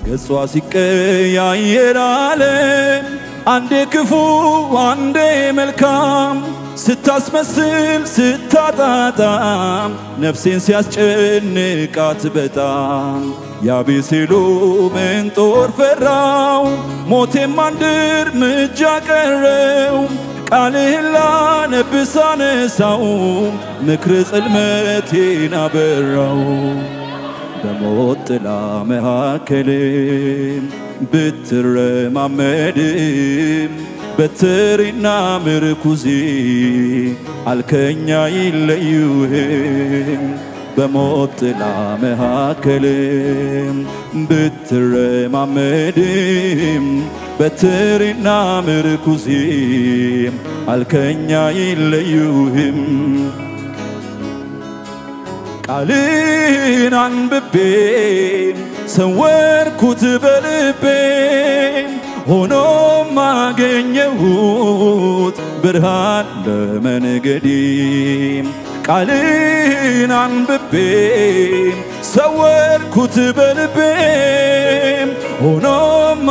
ገጿ ሲቀያየር ዓለም አንዴ ክፉ አንዴ መልካም ስታስመስል ስታጣጣም ነፍሴን ሲያስጨንቃት በጣም የአቤሴሎምን ጦር ፈራው ሞቴም አንድ እርምጃ ቀረው ቃልህን ላነብስ አነሳው ምክር ጽልመቴን አበራው በሞት ጥላ መካከል ብትረማመድም በትሬና ምርኩዜ አልከኛ ይለዩህም በሞት ጥላ መካከል ብትረማመድም በትሬና ምርኩዜ አልከኛ ይለዩህም ቃልን አንብቤ ሰወርኩት በልቤ ሆኖም አገኘሁት ብርሃን ለመንገዴ ቃልን አንብቤ ሰወርኩት በልቤ ሆኖም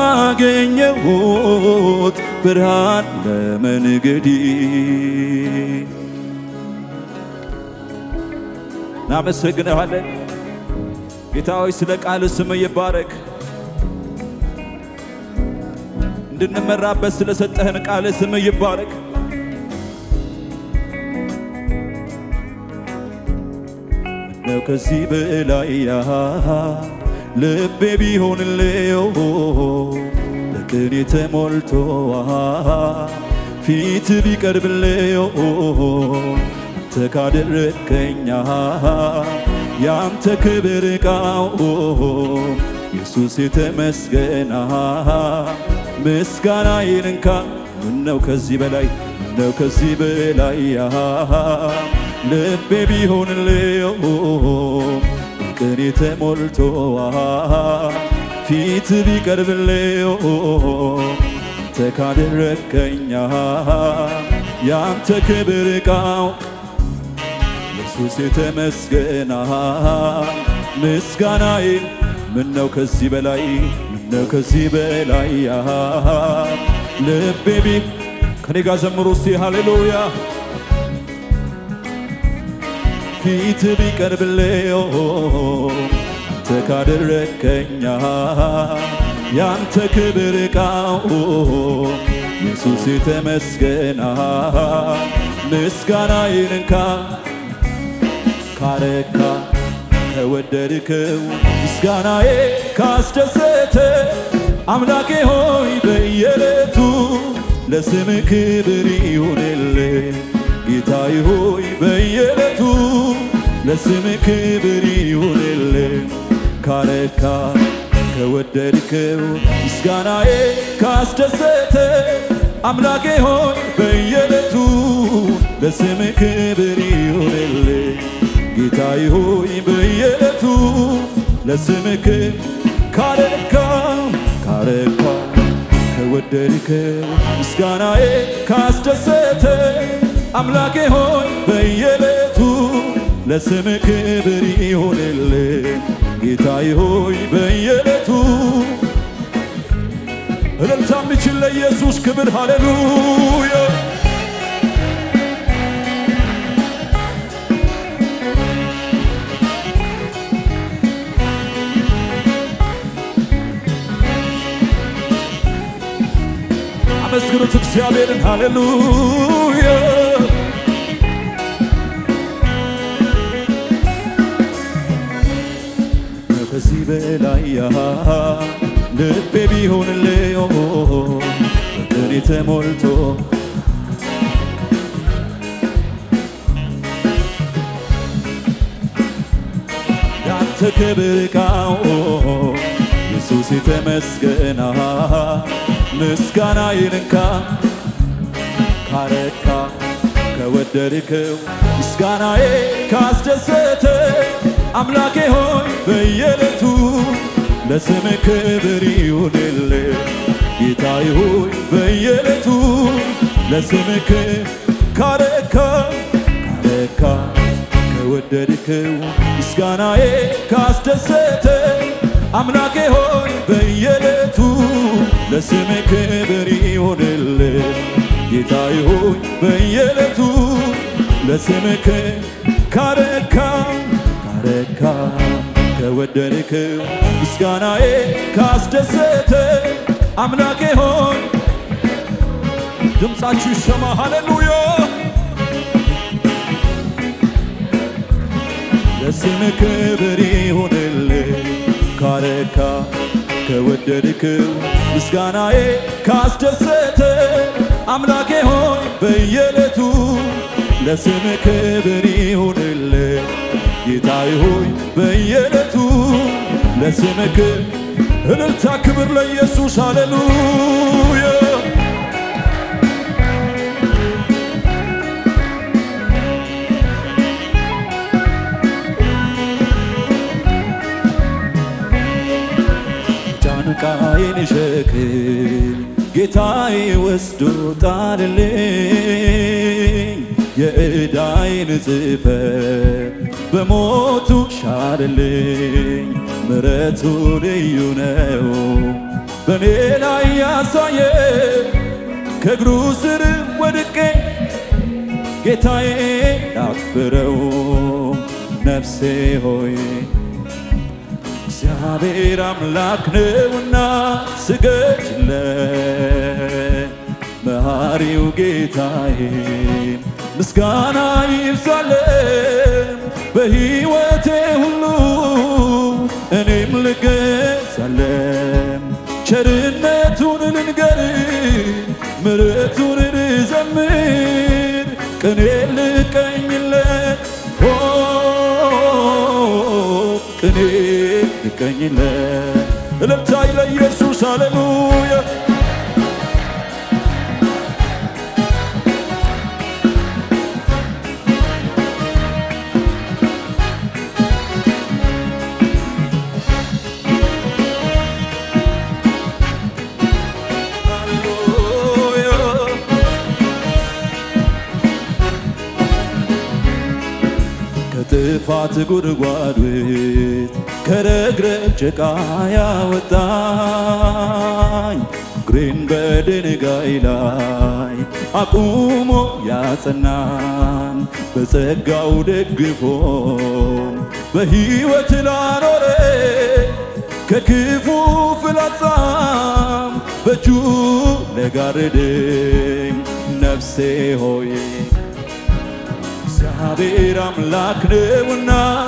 አገኘሁት ብርሃን ለመንገዴ እናመሰግንሃለን ጌታ ሆይ ስለ ቃል ስም ይባረክ እንድንመራበት ስለሰጠህን ቃል ስም ይባረክ ነው ከዚህ በላይ ልቤ ቢሆንልኝ በቅኔ ተሞልቶ ፊት ቢቀርብልኝ ተካደረከኛ ያንተ ክብር ቃው ኢየሱስ የተመስገና ምስጋና ይንካ ምነው ከዚህ በላይ ልቤ ቢሆንልኝ ቅኔ ተሞልቶ ፊት ቢቀርብልኝ ተካደረከኛ ያንተ ክብር ቃው ኢየሱስ የተመስገና ምስጋናዬ ምነው ከዚህ በላይ ልቤ ከኔ ጋር ዘምሩ እስቲ ሃሌሉያ ፊት ቢቀርብልኝ ተካደረከኛ ያንተ ክብር ቃው ኢየሱስ የተመስገና ምስጋናዬን እንካ ካረካ ከወደድከው ምስጋናዬ ካስደሰተ አምላኬ ሆይ በየለቱ ለስም ክብር ይሁንልህ ጌታዬ ሆይ በየለቱ ለስም ክብር ይሁንልህ ካረካ ከወደድከው ምስጋናዬ ካስደሰተ አምላኬ ሆይ በየለቱ ለስም ክብር ይሁንልህ ጌታዬ ሆይ በየለቱ ለስም ካረካ ከወደድከው ምስጋናዬ ካስደሰተ አምላኬ ሆይ በየለቱ ለስም ክብር ይሁንልህ ጌታዬ ሆይ በየለቱ እልልታ የሚችል ለኢየሱስ ክብር ሃሌሉያ አመስግኑት እግዚአብሔርን ሃሌሉያ ከዚህ በላይ ልቤ ቢሆንልኝ በቅኔ ተሞልቶ ያንተ ክብር ቃው ኢየሱስ የተመስገና ምስጋናዬን እንካ ካረካ ከወደድከው ምስጋናዬ ካስደሰተ አምላኬ ሆይ በየለቱ ለስም ክብር ይሁንልህ ጌታዬ ሆይ በየለቱ ለስም ካረካ ከወደድከው ምስጋናዬ ካስደሰተ አምላኬ ሆይ በየለቱ ለስምህ ክብር ይሁንልህ ጌታዬ ሆይ በየለቱ ለስምህ ካረካ ከወደድከው ምስጋናዬ ካስደሰተ አምላኬ ሆይ ድምጻችሁ ይሰማ ሃሌሉያ ለስምህ ክብር ይሁንልህ ካረካ ከወደድከው ምስጋናዬ ካስደሰተ አምላኬ ሆይ በየለቱ ለስምህ ክብር ይሁንልህ ጌታዬ ሆይ በየለቱ ለስምህ እልልታ ክብር ለኢየሱስ ሃሌሉያ ጫንቃዬን ሸክም ጌታዬ ወስዶ ጣለልኝ የዕዳዬን ጽሕፈት በሞቱ ሻረልኝ ምሕረቱ ልዩ ነው በኔ ላይ ያሳየ ከእግሩ ስር ወድቄ ጌታዬ አክብረው ነፍሴ ሆይ እግዚአብሔር አምላክ ነውና ስገድለት መሐሪው ጌታዬ ምስጋና ይብዛለት በሕይወቴ ሁሉ እኔም ልገዛለት ቸርነቱን ልንገር ምሕረቱን ልዘምር ቅኔ ልቀኝለት ቅኔ ልቀኝለት እልልታ ለኢየሱስ ሃሌሉያ ከጥፋት ጉድጓድ ውስጥ ከረግረግ ጭቃ ያወጣኝ እግሬን በድንጋይ ላይ አቁሞ ያጸናኝ በጸጋው ደግፎ በሕይወት ላኖረ ከክፉ ፍላጻም በእጁ ለጋረደኝ ነፍሴ ሆይ እግዚአብሔር አምላክ ነውና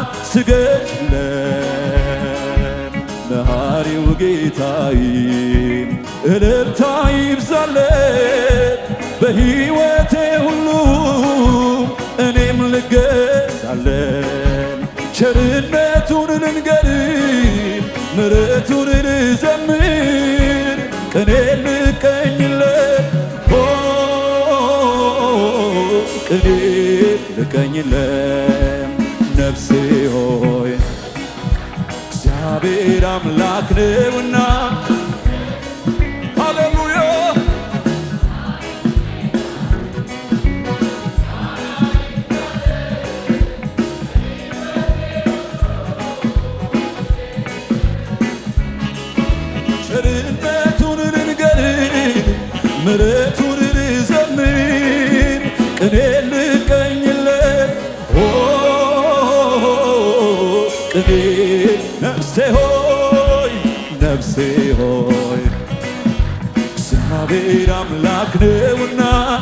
ስገድለት መሐሪው ጌታዬ እልልታ ይብዛለት በሕይወቴ ሁሉ እኔም ልገዛለት ቸርነቱን ልንገር ምሕረቱን ልዘምር ቅኔ ልቀኝለት ቅኔ ልቀኝለት ነፍሴ ሆይ እግዚአብሔር አምላክ ነውና ሃሌሉያ ቸርነቱን ልንገር ምሕረቱን ልዘምር ቅኔ ልቀኝለት ቅኔ ነፍሴ ሆይ እግዚአብሔር አምላክ ነውና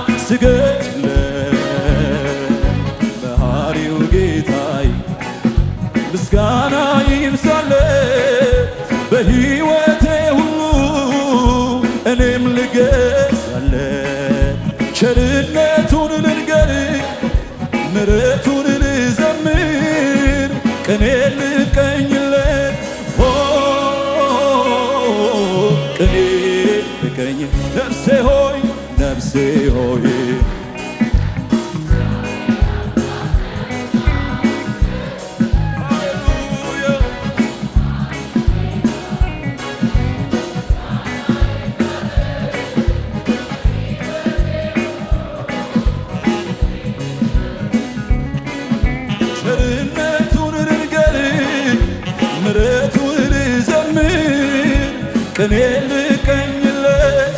ስገድለት መሐሪው ጌታዬ ምስጋና ይብዛለት በሕይወቴ ሁሉ እኔም ልገዛለት ቸርነቱን ልንገር ምሕረቱን ልዘምር ቅኔ ልቀኝለት ቅኔ ልቀኝ ነፍሴ ሆይ ቸርነቱን ልንገር ቅኔ ልቀኝለት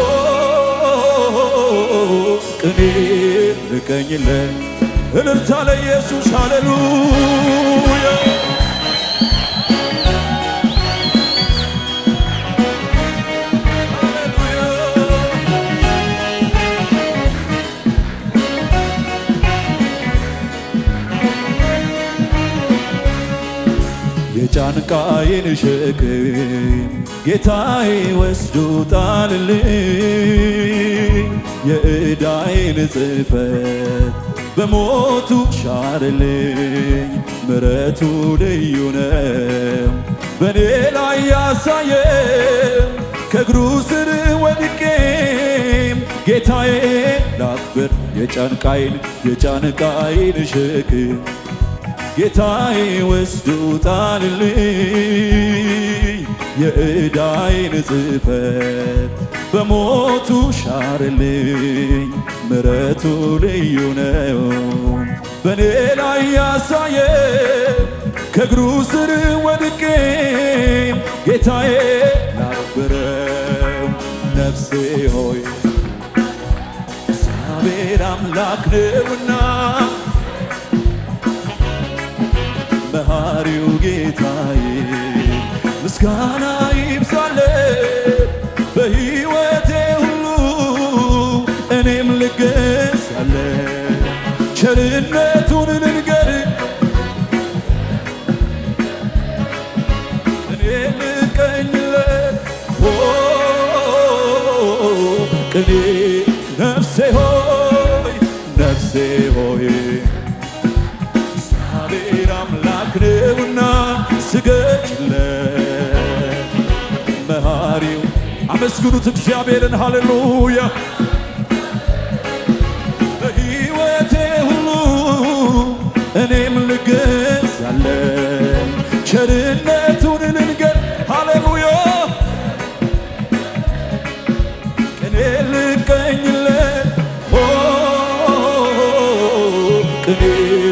ቅኔ ልቀኝለት እልልታ ለኢየሱስ ሃሌሉያ የጫንቃዬን ሸክም ጌታዬ ወስዶ ጣለልኝ የዕዳዬን ጽሕፈት በሞቱ ሻረልኝ ምሕረቱ ልዩ ነው በኔ ላይ ያሳየ ከእግሩ ስር ወድቄም ጌታዬ ላክብር የጫንቃዬን ሸክም ጌታዬ ወስዶ ጣለልኝ የዕዳዬን ጽሕፈት በሞቱ ሻረልኝ ምሕረቱ ልዩ ነው በኔ ላይ ያሳየ ከእግሩ ስር ወድቄ ጌታዬ ላክብረው ነፍሴ ሆይ እግዚአብሔር አምላክ ነውና መሐሪው ጌታዬ ምስጋና ይብዛለት በሕይወቴ ሁሉ እኔም ልገሳለት ቸርነቱን ልንገር እኔ ልቀኝለት ቅኔ ነፍሴ ሆይ እግዚአብሔር አምላክ ነውና ስገድለት መሐሪው አመስግኑት እግዚአብሔርን ሃሌሉያ በሕይወቴ ሁሉ እኔም ልገሳለት ቸርነቱን ልንገር ሃሌሉያ ቅኔ ልቀኝለት ቅኔ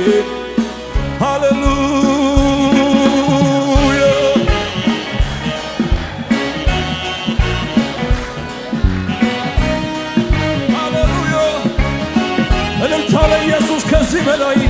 ኢየሱስ ከዚህ በላይ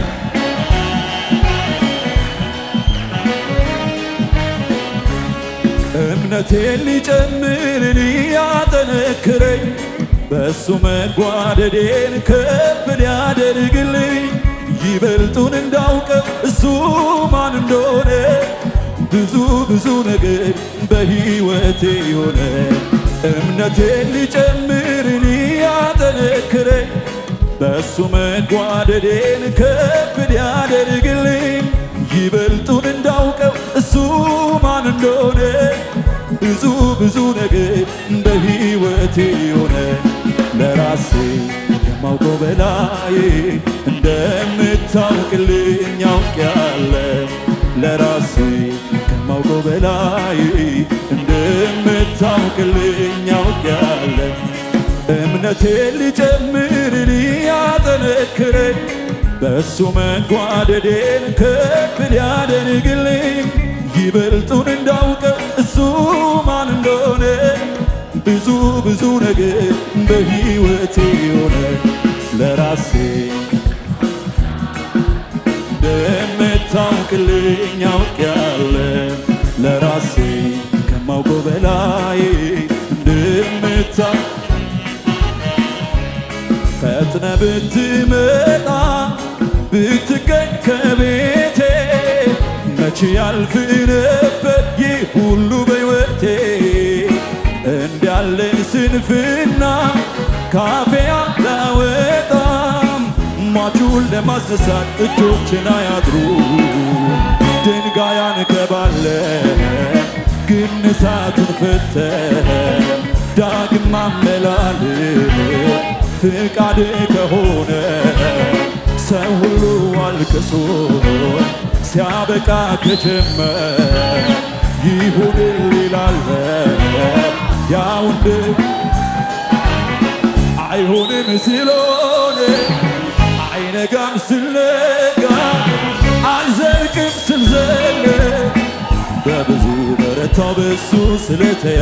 እምነቴን ሊጨምር ሊያጠነክረኝ በእሱ መጓደዴን ከፍ ሊያደርግልኝ ይበልጡን እንዳውቀው እሱ ማን እንደሆነ ብዙ ነገር በሕይወቴ ሆነ እምነቴን ሊጨምር ሊያጠነክረኝ በእሱ መጓደዴን ከፍ ሊያደርግልኝ ይበልጡን እንዳውቀው እሱ ማን እንደሆነ ብዙ ነገር በሕይወቴ ሆነ ለራሴ ከማውቀው በላይ እንደምታውቅልኝ አውቄያለሁ ለራሴ ከማውቀው በላይ እንደምታውቅልኝ አውቄያለሁ እምነቴን ሊጨምር ሊያጠነክረኝ በእሱ መጓደዴን ከፍ ሊያደርግልኝ ይበልጡን እንዳውቀው እሱ ማን እንደሆነ ብዙ ነገር በሕይወቴ ሆነ ለራሴ እንደምታውቅልኝ አውቄያለሁ ለራሴ ከማውቀው በላይ ፈጥነ ብትመጣ ብትገኝ ከቤቴ መቼ ያልፍ ነበር ይህ ሁሉ በሕይወቴ እንዳለን ስንፍና ካፌ አላወጣም ሟቹን ለማስነሳት እጆችን አያጥሩ ድንጋይ አንከባለን ግን እሳቱን ፈተን ዳግም ማመላለስ ፍቃድ ከሆነ ሰው ሁሉ አልቅሶ ሲያበቃ ከጀመረ ይሁንልኝ ይላል ያው እንደ አይሆንም ስለሆነ አይነጋም ስለነጋ አልዘልቅም ስለዘለቅ በብዙ በረታ በረታው በሱ ስለተያ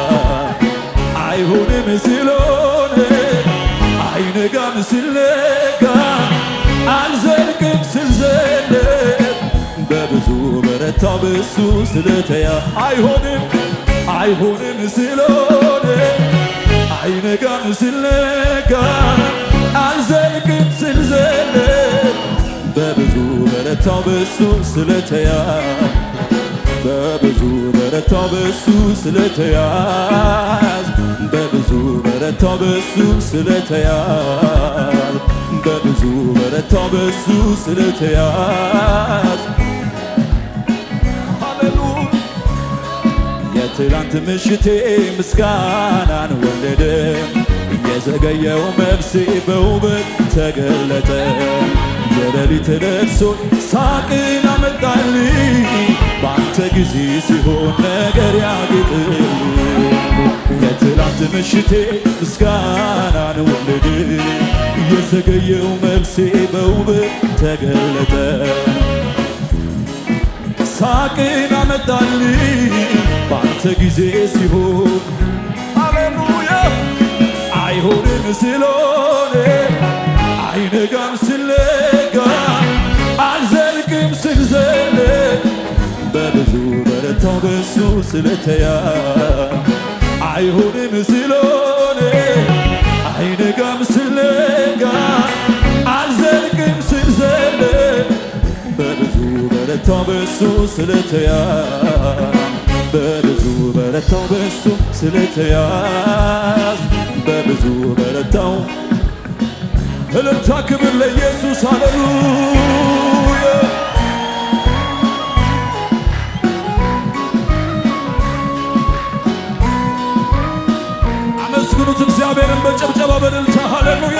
አይሆንም ስለሆነ አይነጋም ስለነጋ አልዘልቅም ስልዘለቅ በብዙ በረታው በሱ ስለተያ አይሆንም ስለሆነ አይነጋም ስለነጋ አልዘልቅም ስልዘለቅ በብዙ በረታው በሱ ስለተያ በብዙ በረታው በሱ ስለተያዝ በብዙ በረታው በሱ ስለተያዝ በብዙ በረታው በሱ ስለተያዝ ሃሌሉያ የትላንት ምሽቴ ምስጋናን ወለደ የዘገየው መልሴ በውበት ተገለጠ የሌሊት ለቅሶ ሳቅን አመጣልኝ ባንተ ጊዜ ሲሆን ነገር ያጌጥልኝ የትላንት ምሽቴ ምስጋናን ወለደ የዘገየው መልሴ በውበት ተገለጠ ሳቅን አመጣልኝ ባንተ ጊዜ ሲሆን ሃሌሉያ አይሆንም ስለሆነ አይነጋም ስለጋ አልዘልቅም ስልዘለቅ በብዙ በረታው በሱ ስለተያ አይሆንም ስለሆነ አይነጋም ስለጋ አልዘልቅም ስልዘለቅ በብዙ በረታው በሱ ስለተያ በብዙ በረታው በሱ ስለተያዝ በብዙ በረታው እልልታ ክብር ለኢየሱስ ሃሌሉያ አመስግኑት እግዚአብሔርን በጭብጨባ በእልልታ ሃሌሉያ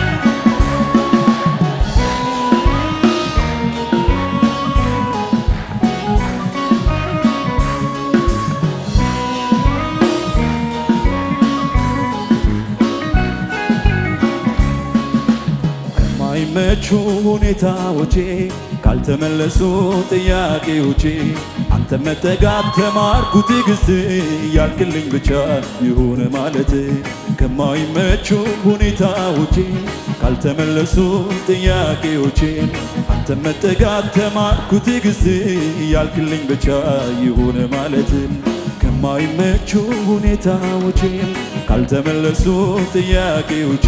ማይመቹ ሁኔታዎቼ ካልተመለሱ ጥያቄዎቼ አንተ መጠጋት ተማርኩ ትዕግስት ያልክልኝ ብቻ ይሁን ማለት ከማይመቹ ሁኔታዎቼ ካልተመለሱ ጥያቄዎቼ አንተ መጠጋት ተማርኩ ትዕግስት ያልክልኝ ብቻ ይሁን ማለት ከማይመቹ ሁኔታዎቼ ካልተመለሱ ጥያቄዎቼ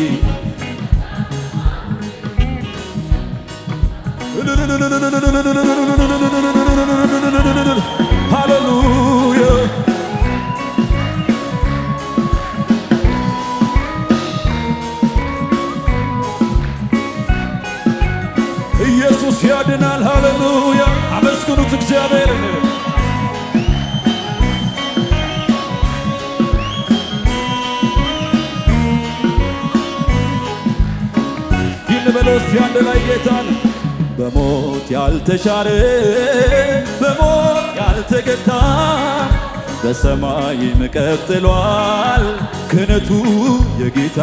ሃሌሉያ ኢየሱስ ያድናል ሃሌሉያ አመስግኑት እግዚአብሔርን ይንበለስ ያንደ ላይ ጌታን በሞት ያልተሻረ በሞት ያልተገታ በሰማይ ቀጥሏል ክህነቱ የጌታ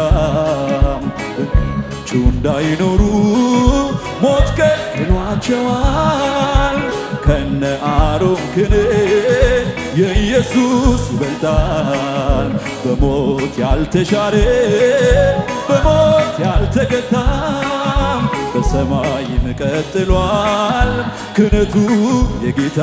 እጆቹ እንዳይኖሩ ሞት ከልክሏቸዋል ከነ አሮን ክህነት የኢየሱስ ይበልጣል በሞት ያልተሻረ በሞት ያልተገታ በሰማይ ቀጥሏል ክህነቱ የጌታ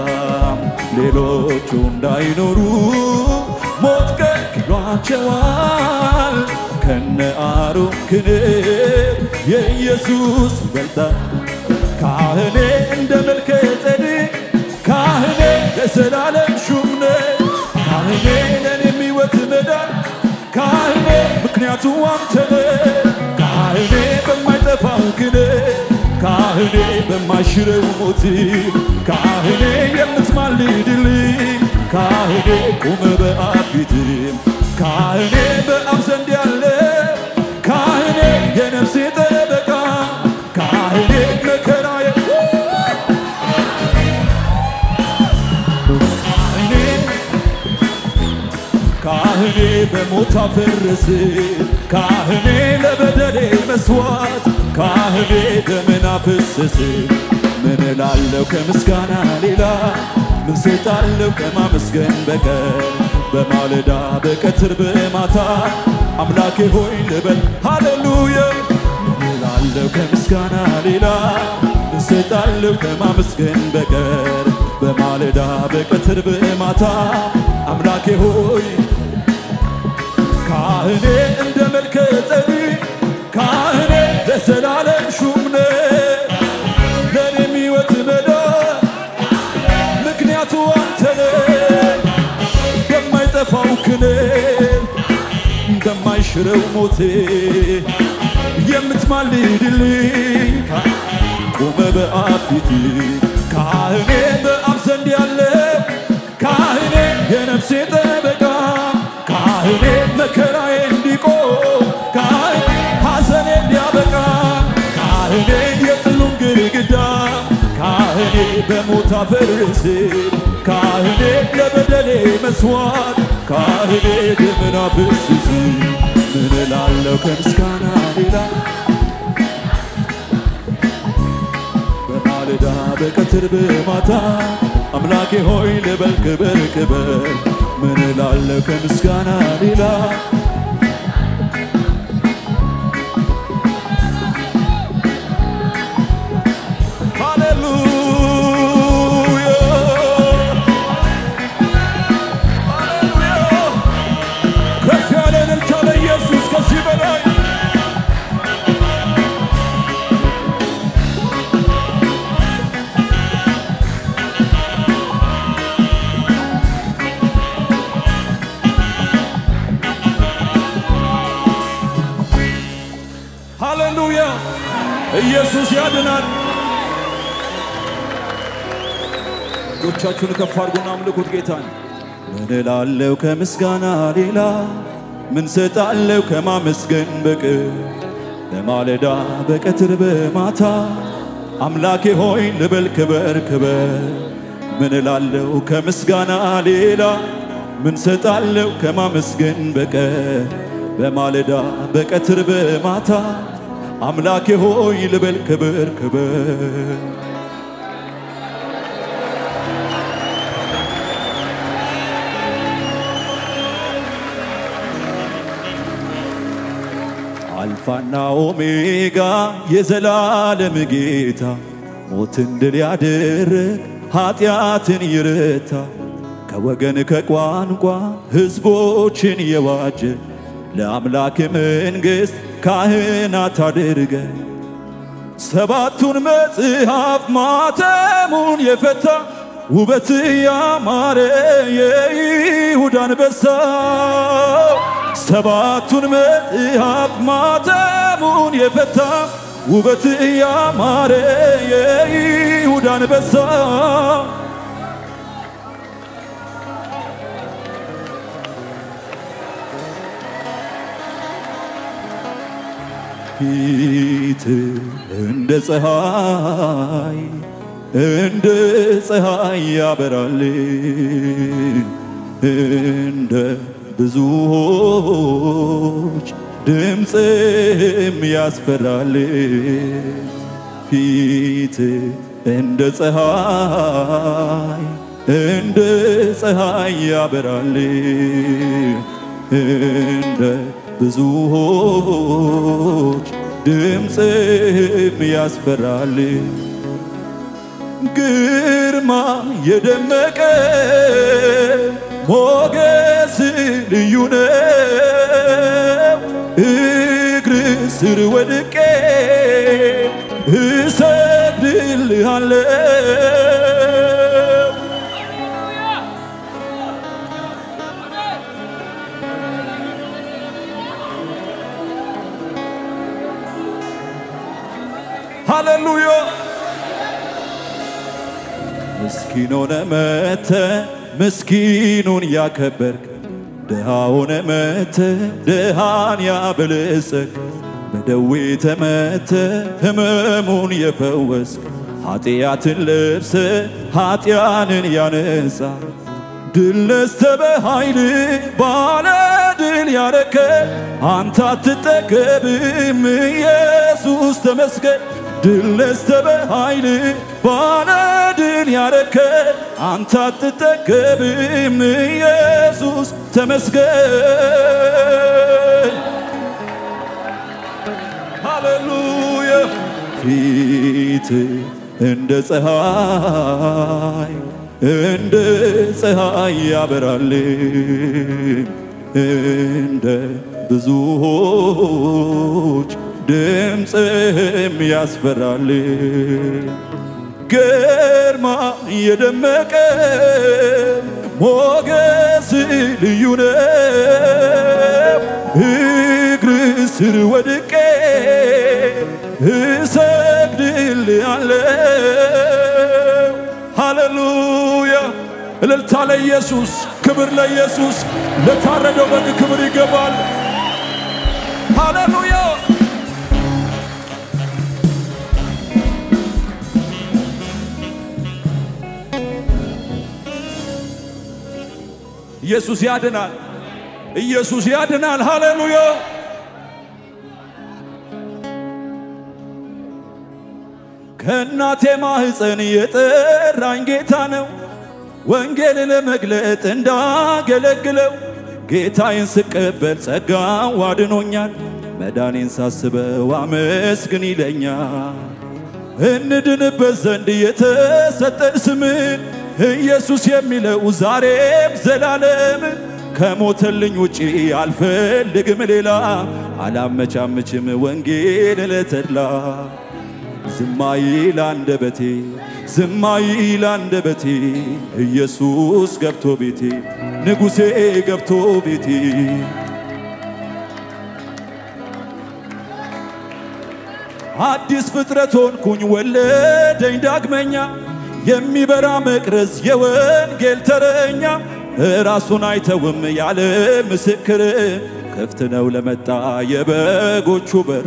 ሌሎቹ እንዳይኖሩ ሞት ከልክሏቸዋል ከነ አሮን ክህነት የኢየሱስ ይበልጣል ካህኔ እንደ መልከ ጼዴቅ ካህኔ ለዘላለም ሹም ነህ ካህኔ ለኔ ሕይወት መዳን ካህኔ ምክንያቱ አንተ ነህ ካህኔ በማይጠፋው ክህነት ካህኔ በማይሽረው ሞት ካህኔ የምትማልድልኝ ካህኔ ቆመ በአብ ፊት ካህኔ በአብ ዘንድ ያለ ካህኔ የነፍሴ ጠበቃ ካህኔ መከራዬ ካህኔ በሞት አፈረስ ካህኔ ለበደሌ መስዋዕት ካህኔ ደምን አፈሰስ ምን እላለሁ ከምስጋና ሌላ ምን ሰጣለው ከማመስገን በቀር በማለዳ በቀትር በማታ አምላኬ ሆይ ልበል ሃሌሉያ እላለሁ ከምስጋና ሌላ ምን ሰጣለው ከማመስገን በቀር በማለዳ በቀትር በማታ አምላኬ ሆይ ካህኔ እንደ መልከ ጼዴቅ ካህኔ ለዘላለም ሹም ነህ ለኔም ሕይወት መዳን ምክንያቱ አንተ ነህ እንደማይጠፋው ክብር እንደማይሽረው ሞቴ የምትማልድልኝ ቆመ በአብ ፊት ካህኔ በአብ ዘንድ ያለ ካህኔ የነፍሴ ጠበቃ ካህኔ መከራዬ እንዲቆም ካህኔ ሐዘኔ እንዲያበቃ ካህኔ የጥሉን ግድግዳ ካህኔ በሞት አፈርስ ካህኔ ለበደሌ መስዋዕት ካህኔ ደምን አፍስስ ምን እላለሁ ከምስጋና ሌላ በማለዳ በቀትር በማታ አምላኬ ሆይ ልበል ክብር ክብር ምን እላለሁ ከምስጋና ሌላ ሃሌሉያ ኢየሱስ ያድናል እጆቻችሁን ከፍ አድርጉና አምልኩት ጌታን ምን እላለሁ ከምስጋና ሌላ ምን ሰጣለሁ ከማመስገን በቀር በማለዳ በቀትር በማታ አምላኬ ሆይ ልበል ክብር ክብር ምን እላለሁ ከምስጋና ሌላ ምን ሰጣለሁ ከማመስገን በቀር በማለዳ በቀትር በማታ አምላኬ ሆይ ልበል ክብር ክብር አልፋና ኦሜጋ የዘላለም ጌታ ሞትን ድል ያደረግ ኃጢአትን ይረታ ከወገን ከቋንቋ ሕዝቦችን የዋጀ ለአምላክ መንግሥት ካህናት አድርገ ሰባቱን መጽሐፍ ማተሙን የፈታ ውበት ያማረ የይሁዳ አንበሳ ሰባቱን መጽሐፍ ማተሙን የፈታ ውበት ያማረ የይሁዳ አንበሳ ፊት እንደ ፀሐይ ያበራል እንደ ብዙዎች ድምፅም ያስፈራል ፊት እንደ ፀሐይ ያበራል እንደ ብዙዎች ድምፅም ያስፈራል ግርማ የደመቀ ሞገስ ልዩ ነው እግር ስር ወድቄ እሰግድልሃለሁ ሃሌሉያ ምስኪን ሆነ መተ ምስኪኑን ያከበርክ ድሃ ሆነ መተ ድሃን ያበለጸክ በደዌ ተመተ ህመሙን የፈወስክ ኃጢአትን ለብሰ ኃጢያንን ያነጻ ድል ነስተህ በኃይል ባለ ድል ያረከ አንተ አትጠገብም ኢየሱስ ተመስገን ድል ነስተህ በኃይል ባለድል ያረከን አንተ አትጠገብም ኢየሱስ ተመስገን ሃሌሉያ ፊት እንደ ፀሐይ ያበራል እንደ ብዙዎች ድምፅም ያስፈራል ግርማ የደመቀ ሞገስ ልዩ ነው እግር ስር ወድቄ እሰግድልሃለሁ ሃሌሉያ እልልታ ለኢየሱስ ክብር ለኢየሱስ ለታረደው በግ ክብር ይገባል ሃሌሉያ ኢየሱስ ያድናል ሃሌሉያ ከእናቴ ማህፀን የጠራኝ ጌታ ነው ወንጌልን ለመግለጥ እንዳገለግለው ጌታዬን ስቀበል ጸጋው አድኖኛል መዳኔን ሳስበው አመስግን ይለኛል እንድንበት ዘንድ የተሰጠን ስምን ኢየሱስ የሚለው ዛሬም ዘላለም ከሞተልኝ ውጪ አልፈልግም ሌላ አላመቻምችም ወንጌል ለተድላ ዝም አይል አንደበቴ ኢየሱስ ገብቶ ቤቴ ንጉሴ ገብቶ ቤቴ አዲስ ፍጥረት ሆንኩኝ ወለደኝ ዳግመኛ የሚበራ መቅረዝ የወንጌል ተረኛ ራሱን አይተውም ያለ ምስክር ክፍት ነው ለመጣ የበጎቹ በር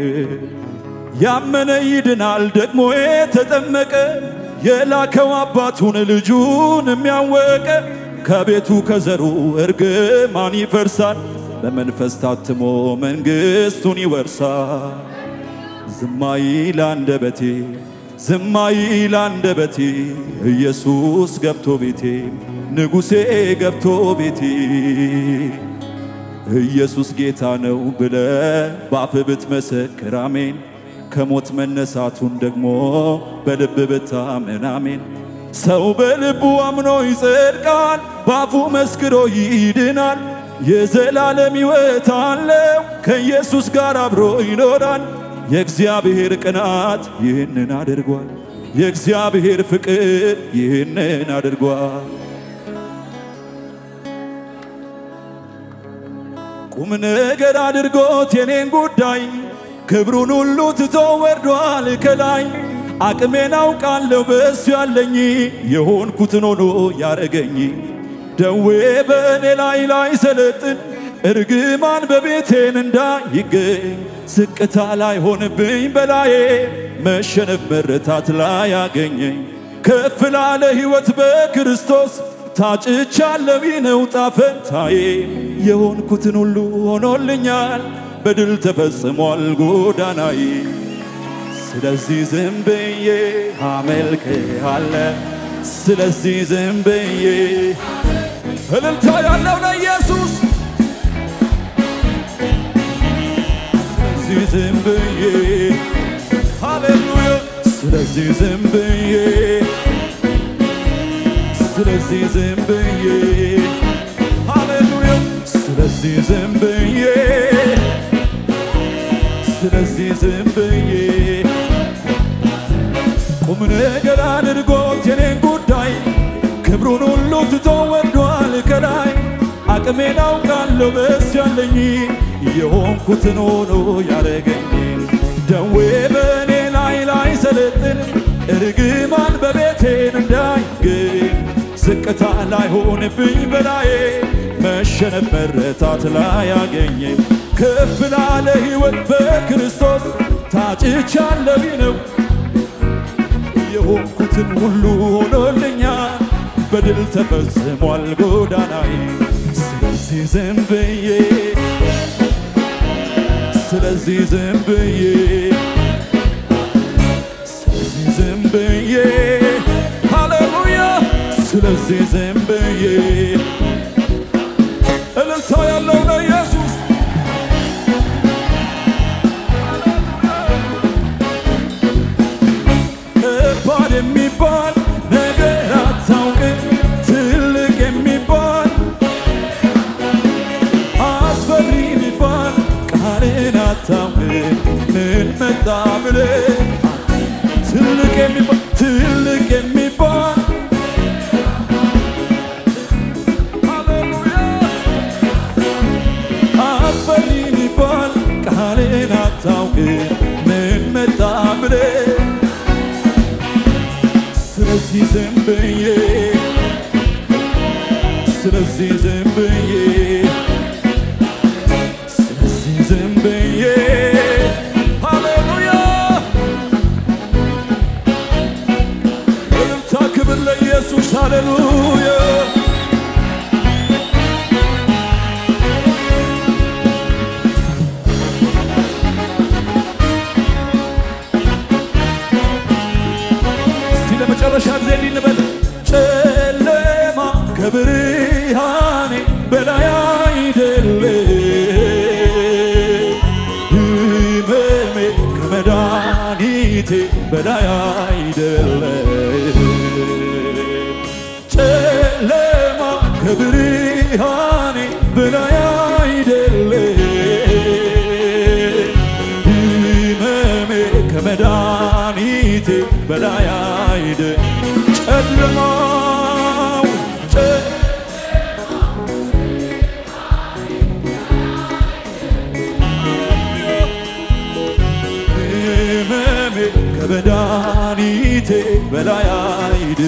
ያመነ ይድናል ደግሞ የተጠመቀ የላከው አባቱን ልጁን የሚያወቀ ከቤቱ ከዘሩ እርግማን ይፈርሳል በመንፈስ ታትሞ መንግስቱን ይወርሳል ዝም አይል አንደበቴ ኢየሱስ ገብቶ ቤቴ ንጉሴ ገብቶ ቤቴ ኢየሱስ ጌታ ነው ብለህ በአፍህ ብትመሰክር አሜን ከሞት መነሳቱን ደግሞ በልብ ብታምን አሜን ሰው በልቡ አምኖ ይጸድቃል በአፉ መስክሮ ይድናል የዘላለም ሕይወት አለው ከኢየሱስ ጋር አብሮ ይኖራል የእግዚአብሔር ቅናት ይህንን አድርጓል የእግዚአብሔር ፍቅር ይህንን አድርጓል ቁም ነገር አድርጎት የኔን ጉዳይ ክብሩን ሁሉ ትቶ ወርዷል ከላይ አቅሜን አውቃለሁ በእሱ ያለኝ የሆንኩትን ሆኖ ያረገኝ ደዌ በእኔ ላይ ሰለጥን እርግማን በቤቴን እንዳይገኝ ስቅታ ላይ ሆንብኝ በላዬ መሸነፍ መረታት ላይ ያገኘኝ ከፍ ላለ ሕይወት በክርስቶስ ታጭቻለሁ ነው ጣፈንታዬ የሆንኩትን ሁሉ ሆኖልኛል በድል ተፈጽሟል ጎዳናዬ ስለዚህ ዝም ብዬ አመልክሃለሁ ስለዚህ ዝም ብዬ እልልታ ያለው ለኢየሱስ ስለዚህ ዝም ብዬ ሃሌሉያ ስለዚህ ዝም ብዬ ስለዚህ ዝም ብዬ ሃሌሉያ ስለዚህ ዝም ብዬ ስለዚህ ዝም ብዬ ቁም ነገር አድርጎት የኔን ጉዳይ ክብሩን ሁሉ ትቶ ወርዷል ከላይ አቅሜን አውቃለሁ በእሱ ያለኝ የሆንኩትን ሆኖ ያረገኝ ደዌ በእኔ ላይ ሰለጥን እርግማን በቤቴን እንዳይገኝ ስቅታ ላይ ሆንብኝ በላዬ መሸነፍ መረታት ላይ ያገኘኝ ከፍ ላለ ሕይወት በክርስቶስ ታጭቻለሁ ነው የሆንኩትን ሁሉ ሆኖልኛል በድል ተፈጽሟል ጎዳናዬ ስለዚህ ዝም ብዬ ስለዚህ ዝም ብዬ ስለዚህ ዝም ብዬ እልልታ ያለው ለኢየሱስ ከባድ የሚባል ነገር አታውቅም ትልቅ የሚባል አስፈሪ የሚባል ቃልን አታውቅም ምን መጣ ብለህ ትልቅ የሚባል ሃሌሉያ አስፈሪ የሚባል ቃልን አታውቅም ምን መጣ ብለህ ስለዚህ ዝም ብዬ ስለዚህ ዝም ብዬ ስለዚህ ዝም ብዬ ሃሌሉያ እልልታ ክብር ለኢየሱስ ሃሌሉያ መጨረሻ ጊዜ እንበል ጨለማ ከብርሃኔ በላይ አይደለ ህመሜ ከመድኃኒቴ በላይ አይደለ ጨለማ ከብርሃኔ በላይ አይደለ ህመሜ ከመድኃኒቴ በላይ አይደ ጨለማው ህመሜ ከመድኃኒቴ በላይ አይደ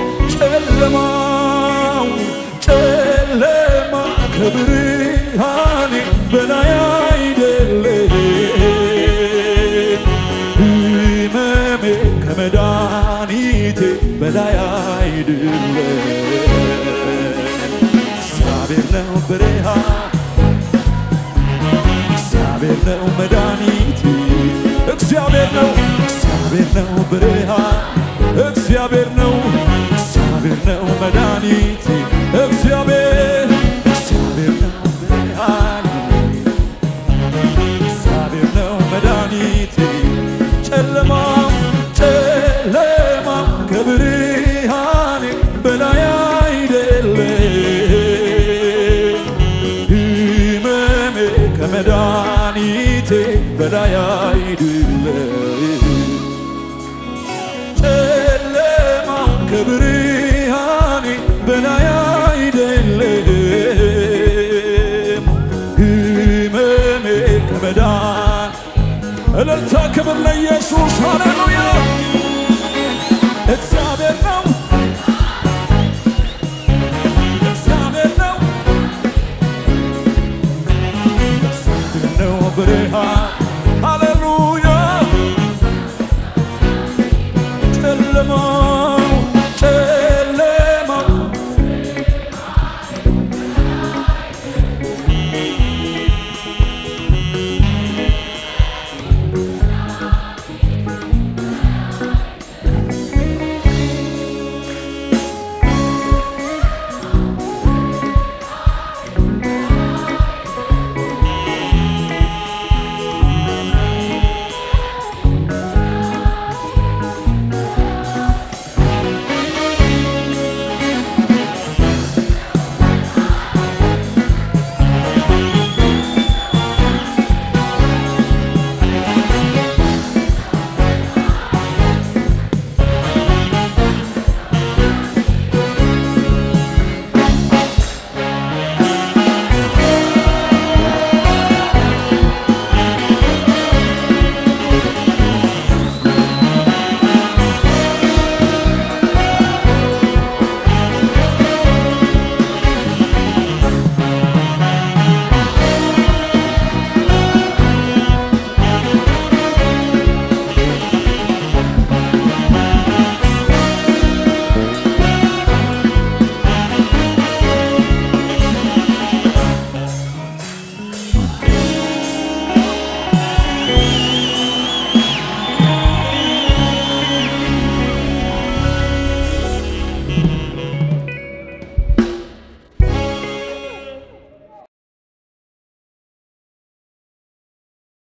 ጨለማው ጨለማ ከብርሃኔ በላይ አይደለ ህመሜ ከመድኃኒቴ በላይ አይደለ እግዚአብሔር ነው ብርሃን እግዚአብሔር ነው መድኃኒቴ እግዚአብሔር ነው ብርሃን እግዚአብሔር ነው መድኃኒቴ እግዚአብሔር ነው ብርሃን እግዚአብሔር ነው መድኃኒቴ ጨለማ ከብርሃኔ በላይ አይደለ ህመሜ ከመድኃኒቴ በላይ አይደለ ጨለማ ከብርሃኔ በላይ አይደለ ህመሜ ከመድኃኒቴ እልልታ ክብር ለኢየሱስ ሃሌሉያ እግዚአብሔር